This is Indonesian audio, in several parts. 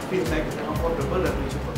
fintech yang affordable dan reachable.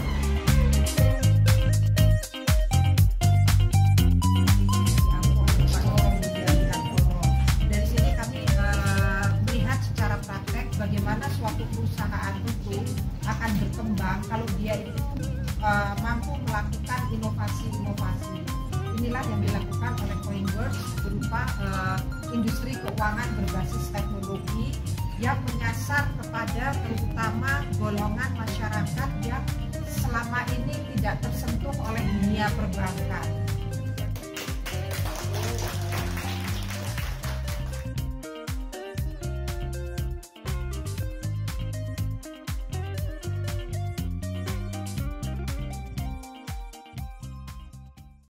Dari sini kami melihat secara praktek bagaimana suatu perusahaan itu akan berkembang kalau dia itu mampu melakukan inovasi-inovasi. Inilah yang dilakukan oleh Coinverse berupa industri keuangan berbasis teknologi yang menyasar kepada terutama golongan masyarakat yang selama ini tidak tersentuh oleh dunia perbankan.